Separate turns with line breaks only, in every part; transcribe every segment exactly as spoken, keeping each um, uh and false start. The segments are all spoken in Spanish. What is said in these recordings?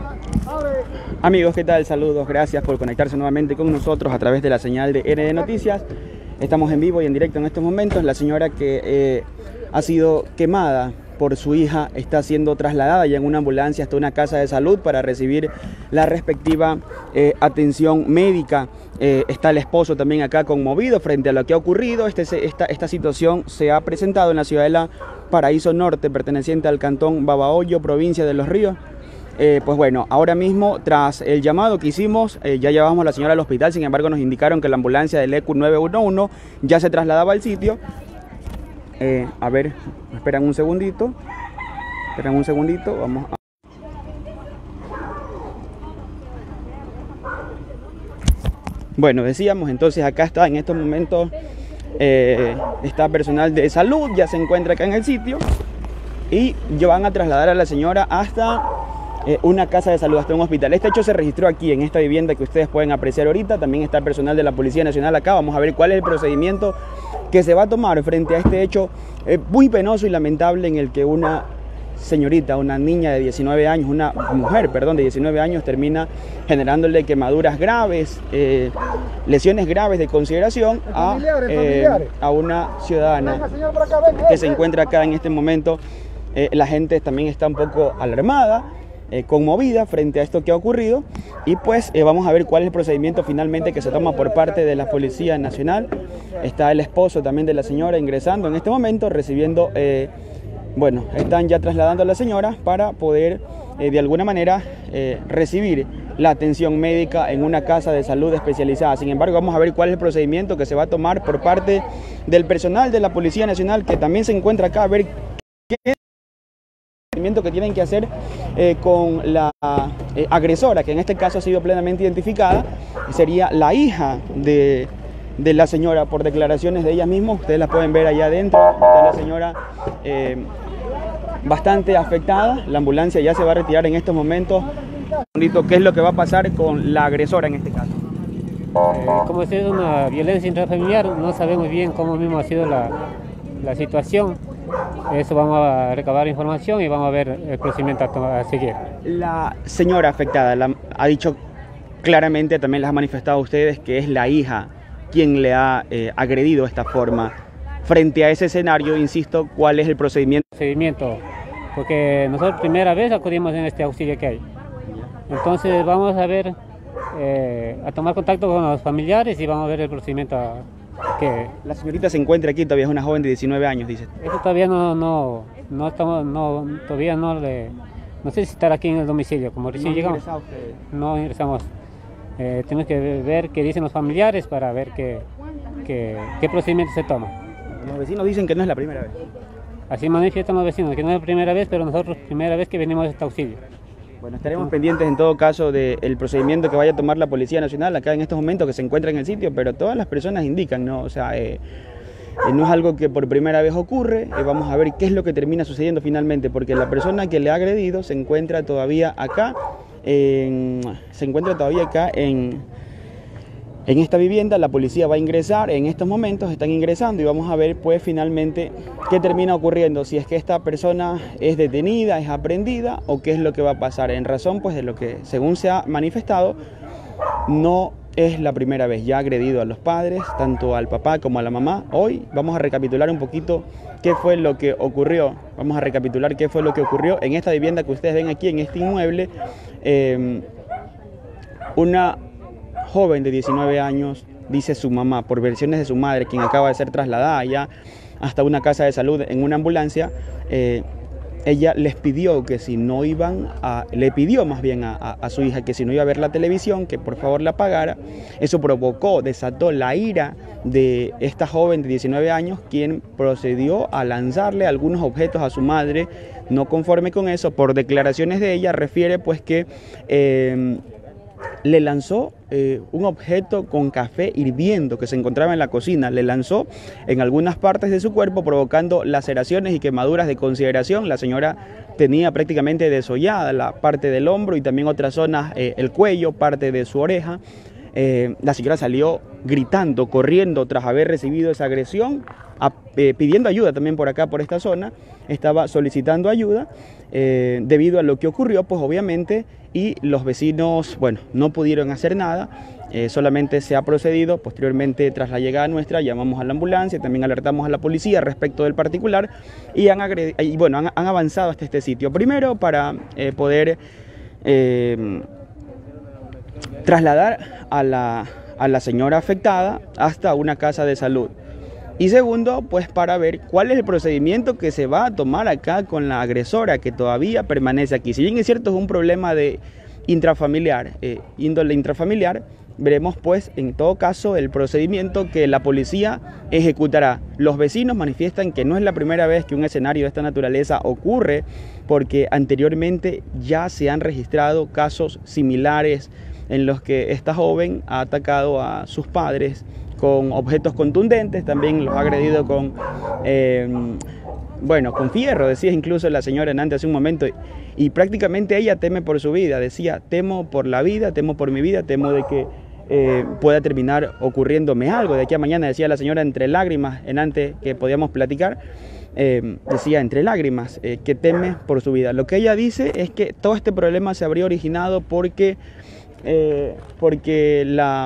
Amigos, ¿qué tal? Saludos, gracias por conectarse nuevamente con nosotros a través de la señal de N D Noticias. Estamos en vivo y en directo en estos momentos. La señora que eh, ha sido quemada por su hija está siendo trasladada ya en una ambulancia hasta una casa de salud para recibir la respectiva eh, atención médica. Eh, está el esposo también acá conmovido frente a lo que ha ocurrido. Este, esta, esta situación se ha presentado en la ciudad de La Paraíso Norte, perteneciente al cantón Babahoyo, provincia de Los Ríos. Eh, pues bueno, ahora mismo tras el llamado que hicimos, eh, ya llevamos a la señora al hospital. Sin embargo, nos indicaron que la ambulancia del E Q nueve uno uno ya se trasladaba al sitio. Eh, a ver, esperan un segundito. Esperan un segundito, vamos a... Bueno, decíamos, entonces acá está en estos momentos, eh, está personal de salud, ya se encuentra acá en el sitio. Y ya van a trasladar a la señora hasta eh, una casa de salud, hasta un hospital. Este hecho se registró aquí, en esta vivienda que ustedes pueden apreciar ahorita. También está el personal de la Policía Nacional acá. Vamos a ver cuál es el procedimiento que se va a tomar frente a este hecho eh, muy penoso y lamentable en el que una señorita, una niña de diecinueve años, una mujer, perdón, de diecinueve años, termina generándole quemaduras graves, eh, lesiones graves de consideración a, eh, a una ciudadana que se encuentra acá en este momento. Eh, la gente también está un poco alarmada, eh, conmovida frente a esto que ha ocurrido, y pues eh, vamos a ver cuál es el procedimiento finalmente que se toma por parte de la Policía Nacional. Está el esposo también de la señora ingresando en este momento, recibiendo, eh, bueno, están ya trasladando a la señora para poder eh, de alguna manera eh, recibir la atención médica en una casa de salud especializada. Sin embargo, vamos a ver cuál es el procedimiento que se va a tomar por parte del personal de la Policía Nacional, que también se encuentra acá, a ver qué que tienen que hacer eh, con la eh, agresora, que en este caso ha sido plenamente identificada. Sería la hija de, de la señora, por declaraciones de ella misma. Ustedes la pueden ver allá adentro. Está la señora eh, bastante afectada. La ambulancia ya se va a retirar en estos momentos. ¿Qué es lo que va a pasar con la agresora en este caso?
Eh, como es una violencia intrafamiliar, no sabemos bien cómo mismo ha sido la, la situación. Eso vamos a recabar información y vamos a ver el procedimiento a, a seguir. La señora afectada la, ha dicho claramente, también les ha manifestado a ustedes, que es la hija quien le ha eh, agredido de esta forma. Frente a ese escenario, insisto, ¿cuál es el procedimiento? Procedimiento, porque nosotros primera vez acudimos en este auxilio que hay. Entonces vamos a ver, eh, a tomar contacto con los familiares y vamos a ver el procedimiento a, que la señorita se encuentra aquí, todavía es una joven de diecinueve años, dice. Eso todavía no, no, no estamos, no, todavía no le, no sé si estar aquí en el domicilio, como recién no llegamos. No ingresamos. Eh, tenemos que ver qué dicen los familiares para ver qué, qué, qué procedimiento se toma. Los vecinos dicen que no es la primera vez. Así manifiestan los vecinos, que no es la primera vez, pero nosotros primera vez que venimos a este auxilio. Bueno, estaremos pendientes en todo caso del procedimiento que vaya a tomar la Policía Nacional acá en estos momentos que se encuentra en el sitio, pero todas las personas indican, ¿no? O sea, eh, eh, no es algo que por primera vez ocurre. Eh, vamos a ver qué es lo que termina sucediendo finalmente, porque la persona que le ha agredido se encuentra todavía acá, en, se encuentra todavía acá en, en esta vivienda. La policía va a ingresar en estos momentos, están ingresando y vamos a ver pues finalmente qué termina ocurriendo, si es que esta persona es detenida, es aprehendida o qué es lo que va a pasar. En razón pues de lo que según se ha manifestado, no es la primera vez, ya ha agredido a los padres, tanto al papá como a la mamá. Hoy vamos a recapitular un poquito qué fue lo que ocurrió, vamos a recapitular qué fue lo que ocurrió en esta vivienda que ustedes ven aquí, en este inmueble. Eh, una joven de diecinueve años, dice su mamá, por versiones de su madre, quien acaba de ser trasladada ya hasta una casa de salud en una ambulancia, eh, ella les pidió que si no iban a, le pidió más bien a, a, a su hija que si no iba a ver la televisión, que por favor la apagara. Eso provocó, desató la ira de esta joven de diecinueve años, quien procedió a lanzarle algunos objetos a su madre. No conforme con eso, por declaraciones de ella, refiere pues que eh, le lanzó eh, un objeto con café hirviendo que se encontraba en la cocina, le lanzó en algunas partes de su cuerpo, provocando laceraciones y quemaduras de consideración. La señora tenía prácticamente desollada la parte del hombro y también otras zonas, eh, el cuello, parte de su oreja. Eh, la señora salió gritando, corriendo tras haber recibido esa agresión, a, eh, pidiendo ayuda también por acá, por esta zona. Estaba solicitando ayuda
eh, debido a lo que ocurrió, pues obviamente, y los vecinos, bueno, no pudieron hacer nada. Eh, solamente se ha procedido, posteriormente tras la llegada nuestra, llamamos a la ambulancia, también alertamos a la policía respecto del particular y han, y, bueno, han, han avanzado hasta este sitio. Primero para eh, poder eh, trasladar a la, a la señora afectada hasta una casa de salud. Y segundo, pues para ver cuál es el procedimiento que se va a tomar acá con la agresora que todavía permanece aquí. Si bien es cierto es un problema de intrafamiliar, eh, índole intrafamiliar, veremos pues en todo caso el procedimiento que la policía ejecutará. Los vecinos manifiestan que no es la primera vez que un escenario de esta naturaleza ocurre, porque anteriormente ya se han registrado casos similares en los que esta joven ha atacado a sus padres con objetos contundentes, también los ha agredido con, eh, bueno, con fierro, decía incluso la señora Hernández hace un momento, y prácticamente ella teme por su vida, decía, temo por la vida, temo por mi vida, temo de que eh, pueda terminar ocurriéndome algo, de aquí a mañana, decía la señora entre lágrimas, en antes que podíamos platicar, eh, decía entre lágrimas, eh, que teme por su vida. Lo que ella dice es que todo este problema se habría originado porque, eh, porque la...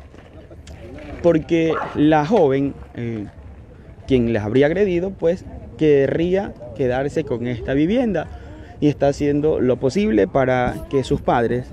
porque la joven, eh, quien les habría agredido, pues querría quedarse con esta vivienda y está haciendo lo posible para que sus padres,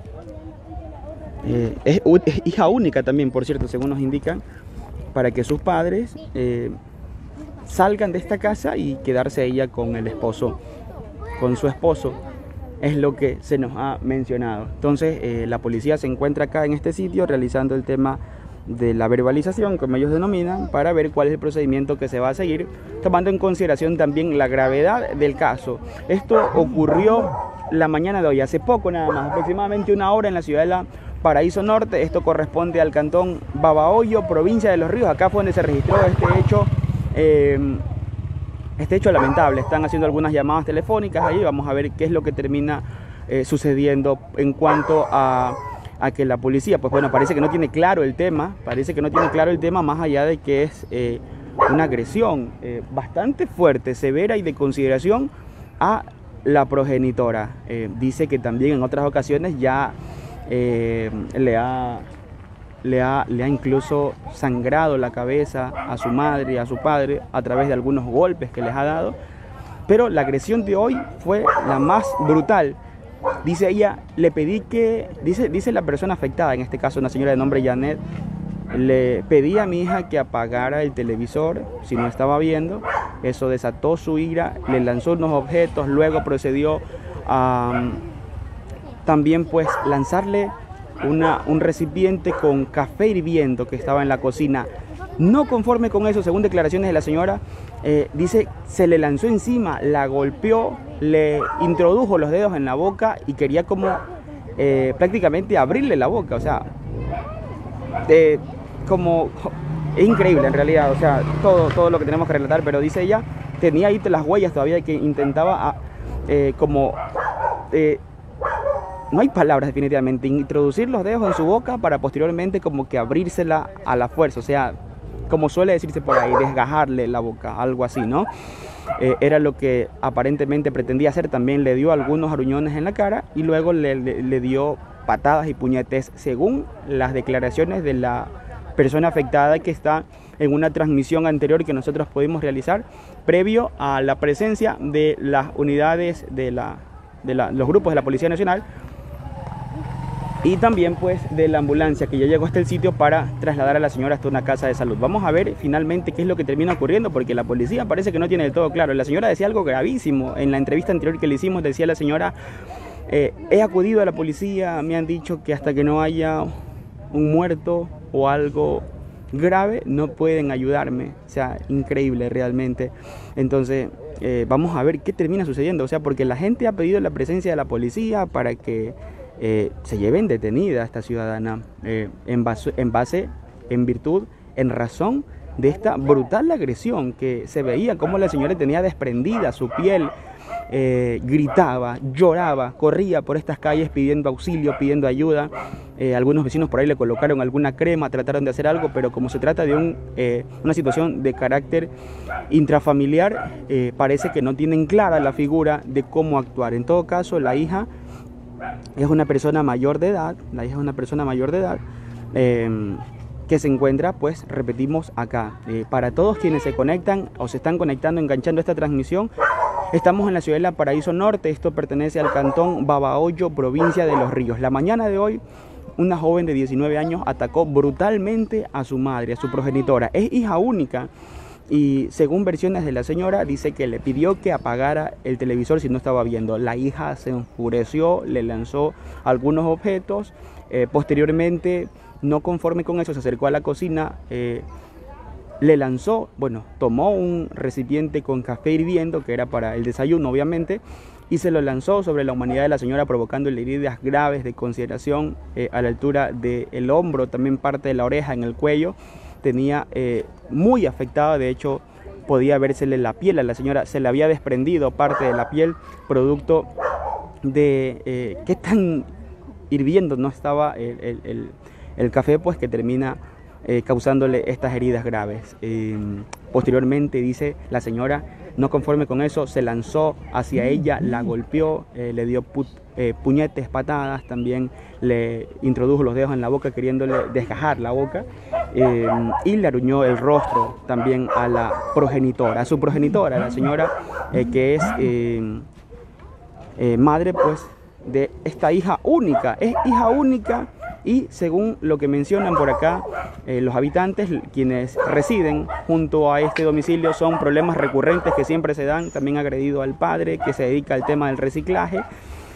eh, es, es hija única también, por cierto, según nos indican, para que sus padres eh, salgan de esta casa y quedarse ella con el esposo, con su esposo. Es lo que se nos ha mencionado. Entonces, eh, la policía se encuentra acá en este sitio realizando el tema de la verbalización, como ellos denominan, para ver cuál es el procedimiento que se va a seguir, tomando en consideración también la gravedad del caso. Esto ocurrió la mañana de hoy, hace poco nada más, aproximadamente una hora en la ciudad de la Paraíso Norte. Esto corresponde al cantón Babahoyo, provincia de Los Ríos. Acá fue donde se registró este hecho, eh, este hecho lamentable. Están haciendo algunas llamadas telefónicas ahí, vamos a ver qué es lo que termina eh, sucediendo en cuanto a a que la policía, pues bueno, parece que no tiene claro el tema, parece que no tiene claro el tema más allá de que es eh, una agresión eh, bastante fuerte, severa y de consideración a la progenitora. Eh, dice que también en otras ocasiones ya eh, le, ha, le, ha, le ha incluso sangrado la cabeza a su madre y a su padre a través de algunos golpes que les ha dado, pero la agresión de hoy fue la más brutal. Dice ella, le pedí que, dice, dice la persona afectada, en este caso una señora de nombre Janet, le pedí a mi hija que apagara el televisor si no estaba viendo. Eso desató su ira, le lanzó unos objetos, luego procedió a um, también pues lanzarle una, un recipiente con café hirviendo que estaba en la cocina. No conforme con eso, según declaraciones de la señora, eh, dice, se le lanzó encima, la golpeó, le introdujo los dedos en la boca y quería como eh, prácticamente abrirle la boca, o sea, eh, como, es increíble en realidad, o sea, todo, todo lo que tenemos que relatar, pero dice ella, tenía ahí las huellas todavía que intentaba a, eh, como, eh, no hay palabras definitivamente, introducir los dedos en su boca para posteriormente como que abrírsela a la fuerza, o sea, como suele decirse por ahí, desgajarle la boca, algo así, ¿no? Eh, era lo que aparentemente pretendía hacer. También le dio algunos aruñones en la cara y luego le, le, le dio patadas y puñetes, según las declaraciones de la persona afectada que está en una transmisión anterior que nosotros pudimos realizar previo a la presencia de las unidades de, la, de la, los grupos de la Policía Nacional y también pues de la ambulancia que ya llegó hasta el sitio para trasladar a la señora hasta una casa de salud. Vamos a ver finalmente qué es lo que termina ocurriendo, porque la policía parece que no tiene del todo claro. La señora decía algo gravísimo en la entrevista anterior que le hicimos, decía la señora, eh, he acudido a la policía, me han dicho que hasta que no haya un muerto o algo grave no pueden ayudarme. O sea, increíble realmente. Entonces eh, vamos a ver qué termina sucediendo, o sea, porque la gente ha pedido la presencia de la policía para que Eh, se lleven detenida a esta ciudadana eh, en, base, en base, en virtud, en razón de esta brutal agresión que se veía como la señora tenía desprendida su piel, eh, gritaba, lloraba, corría por estas calles pidiendo auxilio, pidiendo ayuda. Eh, algunos vecinos por ahí le colocaron alguna crema, trataron de hacer algo, pero como se trata de un, eh, una situación de carácter intrafamiliar, eh, parece que no tienen clara la figura de cómo actuar. En todo caso, la hija es una persona mayor de edad, la hija es una persona mayor de edad, eh, que se encuentra, pues repetimos acá. Eh, para todos quienes se conectan o se están conectando, enganchando esta transmisión, estamos en la ciudad de La Paraíso Norte. Esto pertenece al cantón Babahoyo, provincia de Los Ríos. La mañana de hoy, una joven de diecinueve años atacó brutalmente a su madre, a su progenitora. Es hija única y según versiones de la señora, dice que le pidió que apagara el televisor si no estaba viendo. La hija se enfureció, le lanzó algunos objetos. Eh, posteriormente, no conforme con eso, se acercó a la cocina, eh, le lanzó, bueno, tomó un recipiente con café hirviendo, que era para el desayuno obviamente, y se lo lanzó sobre la humanidad de la señora, provocándole heridas graves de consideración eh, a la altura del hombro, también parte de la oreja, en el cuello. Tenía eh, muy afectada, de hecho podía vérsele la piel a la señora, se le había desprendido parte de la piel, producto de eh, qué tan hirviendo no estaba el, el, el, el café, pues que termina eh, causándole estas heridas graves. Eh, posteriormente, dice la señora, no conforme con eso, se lanzó hacia ella, la golpeó, eh, le dio put, eh, puñetes, patadas, también le introdujo los dedos en la boca queriéndole desgajar la boca, eh, y le aruñó el rostro también a la progenitora, a su progenitora, la señora eh, que es eh, eh, madre pues de esta hija única, es hija única. Y según lo que mencionan por acá, eh, los habitantes, quienes residen junto a este domicilio, son problemas recurrentes que siempre se dan. También agredido al padre, que se dedica al tema del reciclaje.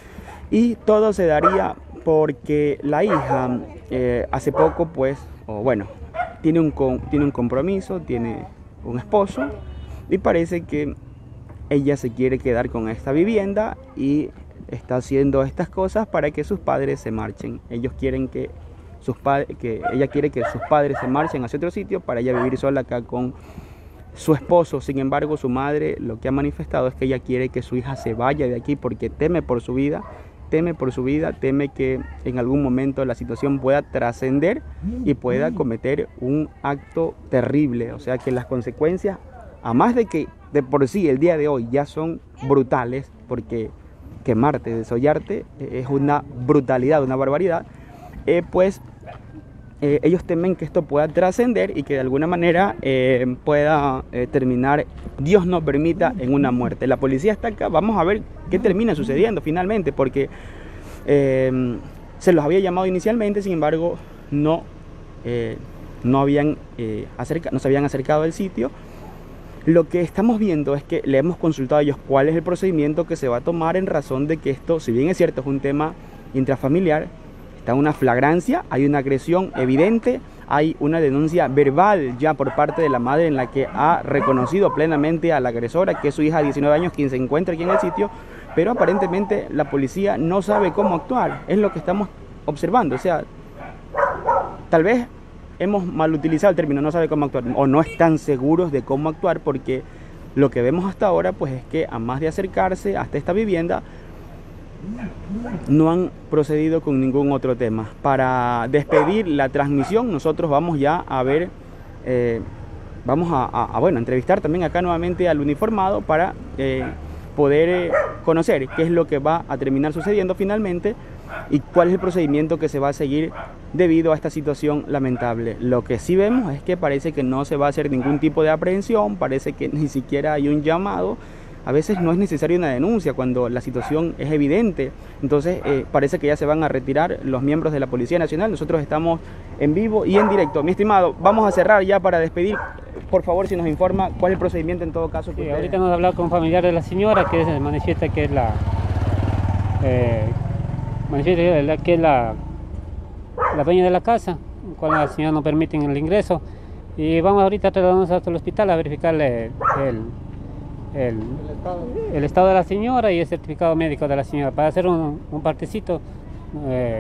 Y todo se daría porque la hija eh, hace poco, pues, o bueno, tiene un, tiene un compromiso, tiene un esposo, y parece que ella se quiere quedar con esta vivienda y está haciendo estas cosas para que sus padres se marchen. Ellos quieren que sus padres, que ella quiere que sus padres se marchen hacia otro sitio para ella vivir sola acá con su esposo. Sin embargo, su madre lo que ha manifestado es que ella quiere que su hija se vaya de aquí porque teme por su vida, teme por su vida, teme que en algún momento la situación pueda trascender y pueda cometer un acto terrible. O sea que las consecuencias, a más de que de por sí el día de hoy ya son brutales, porque quemarte, desollarte, eh, es una brutalidad, una barbaridad, eh, pues eh, ellos temen que esto pueda trascender y que de alguna manera eh, pueda eh, terminar, Dios no permita, en una muerte. La policía está acá, vamos a ver qué termina sucediendo finalmente, porque eh, se los había llamado inicialmente, sin embargo no, eh, no, habían, eh, acerca, no se habían acercado al sitio. Lo que estamos viendo es que le hemos consultado a ellos cuál es el procedimiento que se va a tomar en razón de que esto, si bien es cierto, es un tema intrafamiliar, está una flagrancia, hay una agresión evidente, hay una denuncia verbal ya por parte de la madre en la que ha reconocido plenamente a la agresora, que es su hija de diecinueve años, quien se encuentra aquí en el sitio, pero aparentemente la policía no sabe cómo actuar, es lo que estamos observando. O sea, tal vez hemos mal utilizado el término, no sabe cómo actuar, o no están seguros de cómo actuar, porque lo que vemos hasta ahora pues es que a más de acercarse hasta esta vivienda, no han procedido con ningún otro tema. Para despedir la transmisión, nosotros vamos ya a ver, eh, vamos a, a, a bueno, entrevistar también acá nuevamente al uniformado para eh, poder eh, conocer qué es lo que va a terminar sucediendo finalmente y cuál es el procedimiento que se va a seguir debido a esta situación lamentable. Lo que sí vemos es que parece que no se va a hacer ningún tipo de aprehensión, parece que ni siquiera hay un llamado. A veces no es necesaria una denuncia cuando la situación es evidente. Entonces eh, parece que ya se van a retirar los miembros de la Policía Nacional. Nosotros estamos en vivo y en directo. Mi estimado, vamos a cerrar ya para despedir. Por favor, si nos informa cuál es el procedimiento en todo caso.
Sí, ahorita hemos hablado con un familiar de la señora que es, manifiesta que es la... Eh, manifiesta que es la, la dueña de la casa, con la señora no permiten el ingreso. Y vamos ahorita a trasladarnos hasta el hospital a verificarle el... El, el estado de la señora y el certificado médico de la señora para hacer un, un partecito eh,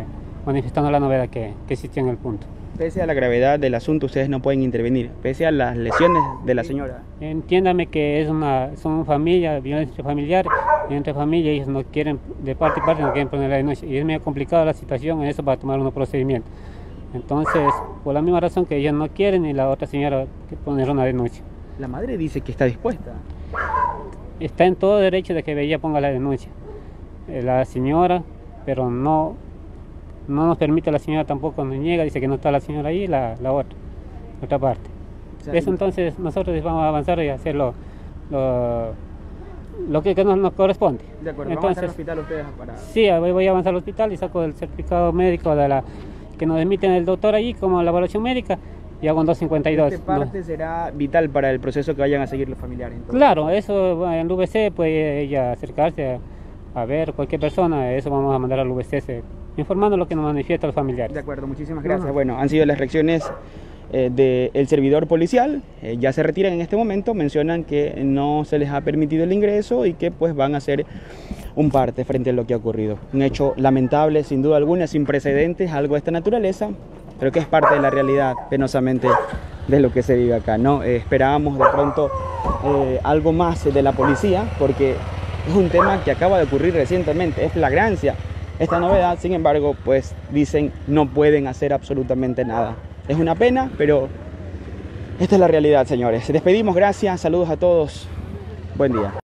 manifestando la novedad que, que existía en el punto.
Pese a la gravedad del asunto, ustedes no pueden intervenir, pese a las lesiones de la señora.
Entiéndame que es una, son familia, violencia familiar, y entre familia ellos no quieren, de parte y parte no quieren poner la denuncia, y es medio complicada la situación en eso para tomar unos procedimientos. Entonces, por la misma razón que ellos no quieren y la otra señora que poner una denuncia.
La madre dice que está dispuesta.
Está en todo derecho de que ella ponga la denuncia, la señora, pero no... No nos permite la señora tampoco, nos niega, dice que no está la señora ahí, la, la otra, la otra parte. O sea, eso entonces nosotros vamos a avanzar y hacer lo, lo, lo que, que nos, nos corresponde.
De acuerdo,
entonces,
¿van a al hospital ustedes para...?
Sí, voy, voy a avanzar al hospital y saco el certificado médico de la que nos emiten el doctor allí como la evaluación médica y hago un dos cincuenta y dos.
¿Esta parte
¿no?
será vital para el proceso que vayan a seguir los familiares? Entonces.
Claro, eso bueno, en el U V C puede ella acercarse a, a ver cualquier persona, eso vamos a mandar al U V C informando lo que nos manifiesta los familiares.
De acuerdo, muchísimas gracias. Bueno, han sido las reacciones eh, del servidor policial, eh, ya se retiran en este momento, mencionan que no se les ha permitido el ingreso y que pues van a hacer un parte frente a lo que ha ocurrido. Un hecho lamentable, sin duda alguna, sin precedentes, algo de esta naturaleza, pero que es parte de la realidad, penosamente, de lo que se vive acá, ¿no? Eh, esperábamos de pronto eh, algo más de la policía, porque es un tema que acaba de ocurrir recientemente, es flagrancia esta novedad, sin embargo, pues dicen no pueden hacer absolutamente nada. Es una pena, pero esta es la realidad, señores. Despedimos, gracias, saludos a todos, buen día.